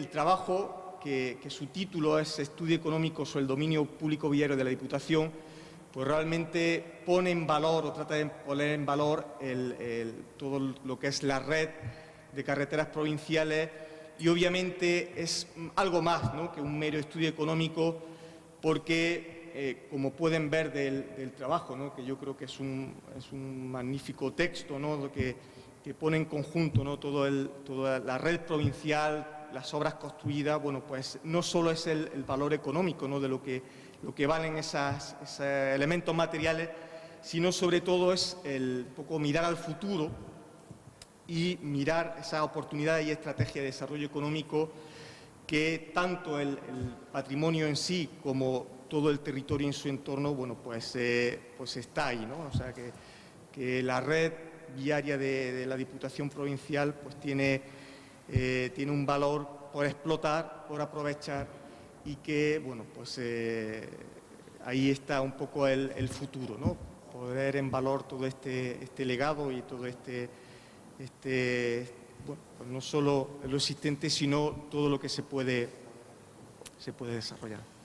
el trabajo, que su título es Estudio Económico sobre el dominio público viario de la Diputación, pues realmente pone en valor o trata de poner en valor todo lo que es la red de carreteras provinciales, y obviamente es algo más, ¿no?, que un mero estudio económico, porque como pueden ver del trabajo, ¿no?, que yo creo que es un magnífico texto, ¿no?, que pone en conjunto, ¿no?, toda la red provincial, las obras construidas. Bueno, pues no solo es el valor económico, ¿no?, de lo que valen esos elementos materiales, sino sobre todo es el poco mirar al futuro y mirar esas oportunidades y estrategias de desarrollo económico que tanto el patrimonio en sí como todo el territorio en su entorno, bueno, pues está ahí, ¿no? O sea, que la red viaria de la Diputación Provincial pues tiene un valor por explotar, por aprovechar, y que, bueno, pues ahí está un poco el futuro, ¿no? Poner en valor todo este legado y todo bueno, pues no solo lo existente, sino todo lo que se puede desarrollar.